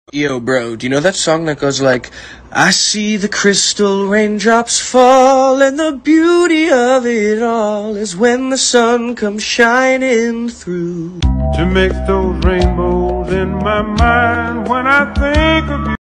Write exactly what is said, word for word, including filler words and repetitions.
Yo, bro, do you know that song that goes like, I see the crystal raindrops fall, and the beauty of it all is when the sun comes shining through. To make those rainbows in my mind when I think of you.